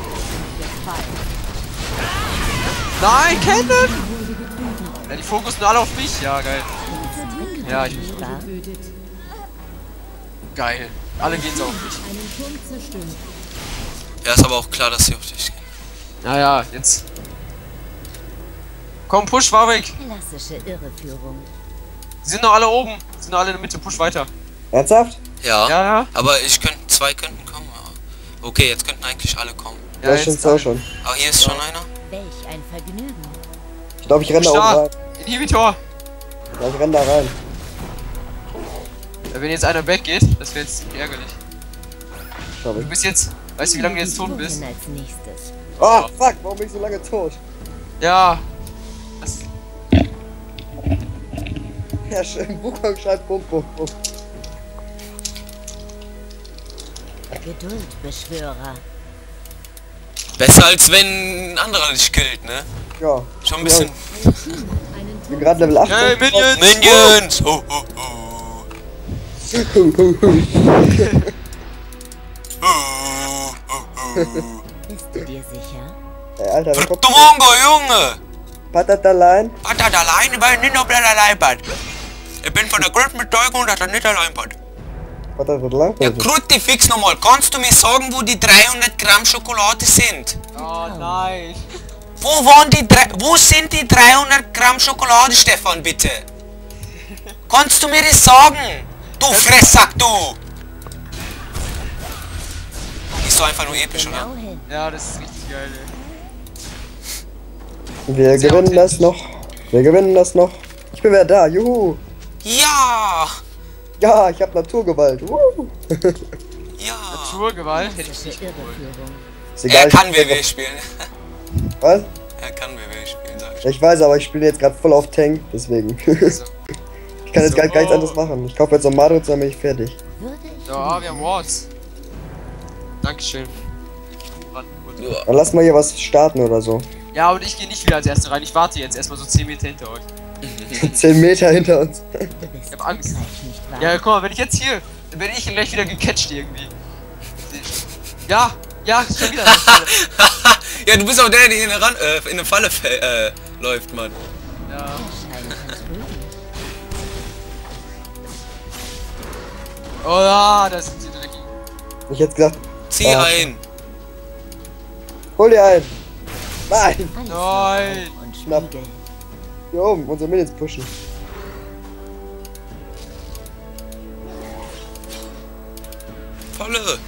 Nein, Cannon! Ja, die fokussen alle auf mich. Ja, geil. Ja, ich bin War getötet. geil. Alle gehen so auf mich. Einen Turm zerstört. Ja, ist aber auch klar, dass sie auf dich gehen. Naja, jetzt. Komm, push, Warwick! klassische Irreführung. Die sind noch alle oben. Die sind noch alle in der Mitte. Push weiter. Ernsthaft? Ja, Ja. aber zwei könnten kommen. Ja. Okay, jetzt könnten eigentlich alle kommen. Ja, ich stimmt auch schon. Aber hier ist schon einer. Welch ein Vergnügen. Ich glaube, ich renne da oben Start. rein. Inhibitor! Ja, ich renne da rein. Ja, wenn jetzt einer weggeht, das wäre jetzt ärgerlich. Schau Du ich. bist jetzt. Weißt du, wie lange du jetzt tot bist? Wohin als nächstes. Oh, fuck, warum bin ich so lange tot? Ja. Das, Ja, schön. Wukong schreibt Bum. Geduld, Beschwörer. Besser als wenn ein anderer dich killt, ne? Ja. Schon ein bisschen. Einen Ich bin gerade Level 8. hey, Minions! Minions! Ho, ho, ho. Ho, ho, ho. Bist du dir sicher? Ey, Alter, wer kommt? Du Mongo, Junge! Patat allein? Hat er alleine bei nicht auf der Leinwand? Ich bin von der größten Betäubung, dass er nicht allein war. Patat wird lang. Ja, Kruzifix nochmal. Kannst du mir sagen, wo die 300 Gramm Schokolade sind? Oh nein. Wo sind die 300 Gramm Schokolade, Stefan, bitte? Kannst du mir das sagen? Du Fressack, du! Ist doch einfach nur episch, oder? Genau hin. Ja, das ist richtig geil, ey. Wir Sehr gewinnen das authentisch. noch. Wir gewinnen das noch. Ich bin wieder da. Juhu. Ja! Ja, ich hab Naturgewalt. Ja! Naturgewalt hätte ich Klassische nicht gewollt. Irreführung. Ist egal. Er kann WW spielen. Was? Er kann WW spielen, sag ich. Ja, ich weiß, aber ich spiele jetzt gerade voll auf Tank, deswegen. So. Ich kann jetzt So. gar nichts anderes machen. Ich kaufe jetzt noch Madrid, dann bin ich fertig. Würde ich Ja, wir haben Wards. Dankeschön. Warte, gut. Ja. Dann lass mal hier was starten oder so. Ja, und ich gehe nicht wieder als Erster rein. Ich warte jetzt erstmal so 10 Meter hinter euch. 10 Meter hinter uns. Du bist hab Angst. erfolgreich, nicht wahr? Ja, guck mal, wenn ich jetzt hier, dann werde ich gleich wieder gecatcht irgendwie. Ja, schon wieder. Ja, du bist auch der in eine Falle läuft, Mann. Ja. Scheint betrügen. Oh ja, das sind sie dreckig. Ich hätte gesagt, Zieh Ja. ein. hol dir ein. Nein. Alles Nein. und Schnapp. Spiegel. Hier oben, unsere Minions pushen. Falle.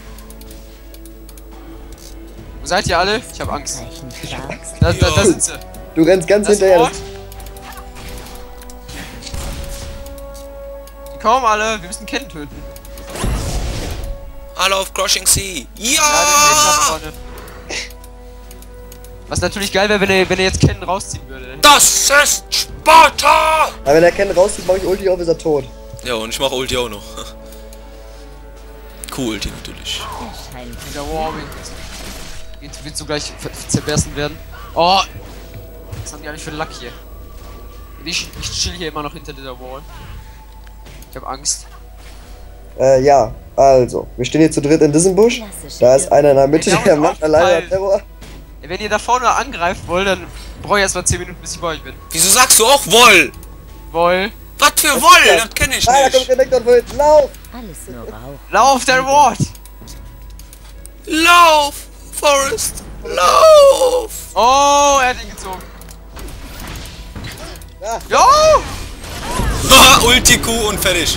Wo seid ihr alle? Ich hab Angst. Zeichen, nicht wahr? Da sind sie. Du rennst ganz Das hinterher. Wort. Die kommen alle, wir müssen Ken töten. Alle auf Crushing Sea. Ja, den nächsten nach Ja! vorne. Was natürlich geil wäre, wenn er jetzt Ken rausziehen würde. Das ist Sparta! Aber wenn er Ken rauszieht, mache ich Ulti auf, ist er tot. Ja, und ich mache Ulti auch noch. Cool, Ulti natürlich. Erscheint Der Warwick. Jetzt wird so gleich zerbersten werden. Oh! Was haben die eigentlich für Luck hier? Ich chill hier immer noch hinter dieser Wall. Ich hab Angst. Ja, also, wir stehen hier zu dritt in diesem Busch. Da ist einer in der Mitte, Ja, der und macht alleine aufgefallen. Terror. Wenn ihr da vorne angreifen wollt, dann brauche ich erstmal 10 Minuten, bis ich bei euch bin. Wieso sagst du auch Woll? Woll. Was für Woll? Das kenne ich Ah, da kommt nicht. Renekton von hinten, lauf! alles nur Rauch. Lauf, dein Wort! Lauf! Forest! Lauf! Oh, er hat ihn gezogen. Ja. Jo! Haha, Ulti Q und fertig.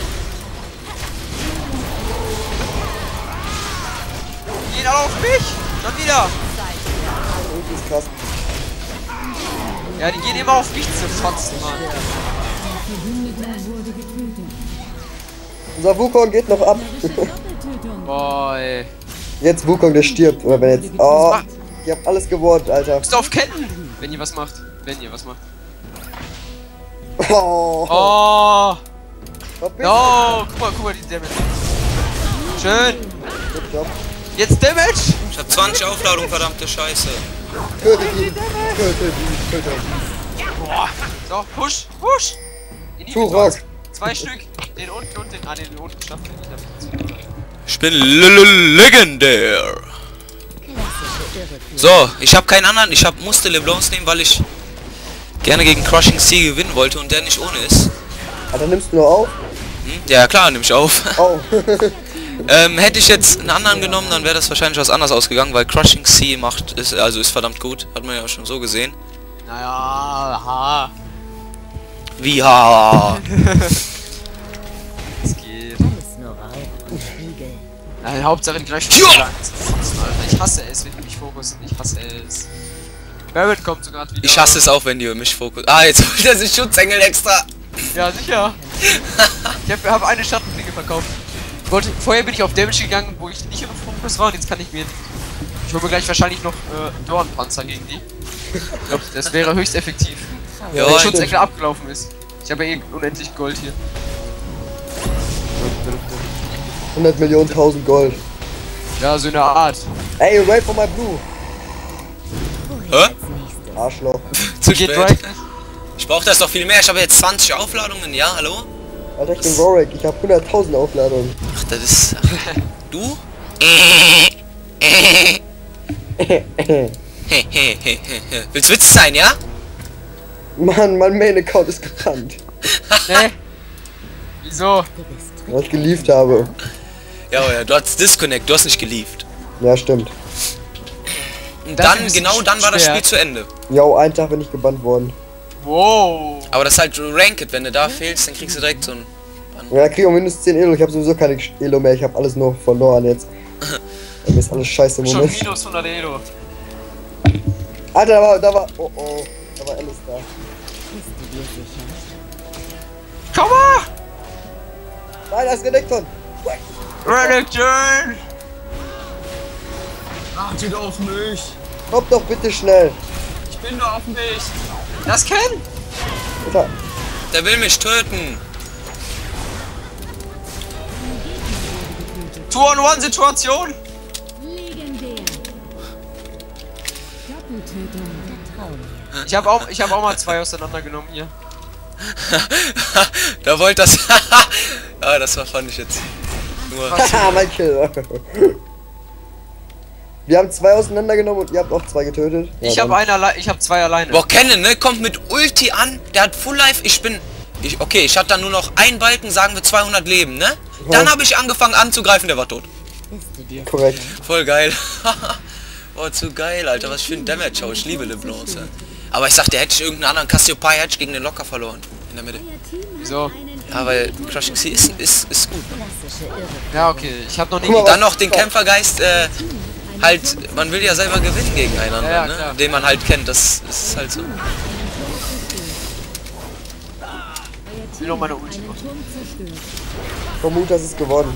Die gehen alle auf mich! Schon wieder! Ulti ist krass. Ja, die gehen immer auf mich zum 20. Mal. Unser Wukong geht noch ab. Boy. Jetzt Wukong, der stirbt. Oder wenn jetzt. Oh, ihr habt alles gewonnen, Alter. Bist du auf Ketten? Wenn ihr was macht. Wenn ihr was macht. Oh, Oh! verpiss No! Guck mal, die Damage. Schön! dich. Gut Job. Jetzt Damage! Ich hab 20 Aufladungen, verdammte Scheiße. Töte ihn. Töte ihn. Töte ihn. Boah! So, push! Push! Turok. 2 Stück! Den unten und den. Ah, den unten schafft ihr nicht. Ich bin legendär. Klassische Irreführung. So, ich habe keinen anderen. Musste LeBlancs nehmen, weil ich gerne gegen Crushing Sea gewinnen wollte und der nicht ohne ist. Ah, dann nimmst du nur auf. Hm? Ja klar, nehme ich auf. Oh. Hätte ich jetzt einen anderen genommen, dann wäre das wahrscheinlich was anderes ausgegangen, weil Crushing Sea ist verdammt gut. Hat man ja schon so gesehen. Naja, aha. Wie ha. Es geht. Alles nur Rauch und Spiegel. Nein, Hauptsache die greift Ja! Alter. Ich hasse es, wenn die mich fokussen. Ich hasse es. Barrett kommt sogar wieder. Ich hasse es auch, wenn die mich fokussieren. Ah, jetzt holt er sich Schutzengel extra. Ja, sicher. Ich hab eine Schattenfliege verkauft. Vorher bin ich auf Damage gegangen, wo ich nicht im Fokus war und jetzt kann ich mir... Ich hole mir gleich wahrscheinlich noch Dornpanzer gegen die. Ich glaube, das wäre höchst effektiv. Ja, Wenn der stimmt. Schutzengel abgelaufen ist. Ich habe ja eh unendlich Gold hier. 100 Millionen, 1000 Gold. Ja, so eine Art. Ey, away from my blue. Wohin Hä? als nächstes? Arschloch. Zu Geht spät. Drake nicht? Ich brauche das doch viel mehr. Ich habe jetzt 20 Aufladungen. Ja, hallo? Alter, ich bin Warwick. Ich hab 100.000 Aufladungen. Ach, das ist... Du? Willst du witzig sein, ja? Mann, mein Main-Account ist gerannt. Nee. Wieso? Du bist Weil ich geliebt habe. Ja, aber ja, du hast Disconnect, du hast nicht gelieft. Ja, stimmt. Und Das dann, ist genau dann war das schwer. Spiel zu Ende. Jo, einen Tag bin ich gebannt worden. Wow. Aber das ist halt Ranked, wenn du da fehlst, dann kriegst du direkt so ein... Ja, krieg auch mindestens 10 Elo. Ich habe sowieso keine Elo mehr. Ich habe alles nur verloren jetzt. Mir ist alles scheiße im Schon Moment. minus 100 Elo. Alter, da war, oh oh, da war Alice da. Bist du dir sicher? Komm mal! Nein, da ist Renekton. Renekton! Wartet auf mich! Kommt doch bitte schnell. Ich bin nur auf dem Weg! Das Ken! Alter, Der will mich töten. 2-on-1-Situation! Legendär. Doppeltötung. Vertrau mir. Ich hab auch mal 2 auseinandergenommen hier. Da wollte das... Ja, das fand ich jetzt. Nur... haha, mein Kill. Wir haben 2 auseinandergenommen und ihr habt auch 2 getötet. Ja, Ich hab 2 alleine. Boah, Kennen, ne? Kommt mit Ulti an. Der hat Full Life. Okay, ich hatte dann nur noch einen Balken, sagen wir 200 Leben, ne? Dann habe ich angefangen anzugreifen, der war tot. Bist du dir korrekt. Voll geil. Boah, zu geil, Alter. Was für ein Damage. Ich liebe LeBlancs. Ja. Aber ich sagte, hätte ich irgendeinen anderen Cassiopeia, hätte ich gegen den locker verloren. In der Mitte. Wieso? Ja, weil Crushing Sea ist gut. Ne? klassische Irre? Ja, okay. Ich hab noch nie... Guck mal, Dann noch den Kämpfergeist, halt, man will ja selber gewinnen gegeneinander, Ja, ja, ne? klar. Den man halt kennt, das ist halt so. Ich will noch meine Ulti Einen machen. Turm zerstört. Vermute, das ist gewonnen.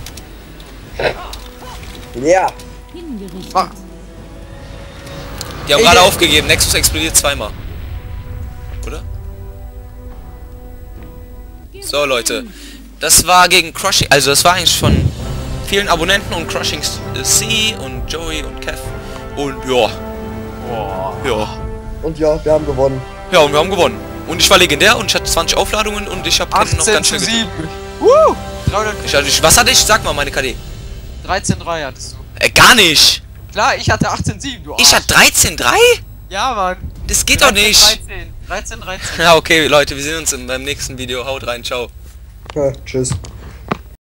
Ja. Hingerichtet. Mach. Die haben gerade aufgegeben, Nexus explodiert zweimal. Oder? So Leute, Das war gegen Crushing, also das war eigentlich von vielen Abonnenten und Crushing C und Joey und Kev. Und ja. Ja. Und ja, wir haben gewonnen. Ja, und wir haben gewonnen. Und ich war legendär und ich hatte 20 Aufladungen und ich habe noch 18 ganz zu schön 7. Woo! 300. Was hatte ich? Sag mal meine KD. 13,3 hattest du. Gar nicht. Klar, ich hatte 18,7, du Ich Arsch. hatte 13,3? Ja, Mann. Das geht doch nicht. 13. Ja, okay, Leute, wir sehen uns beim nächsten Video. Haut rein, ciao. Ja, tschüss.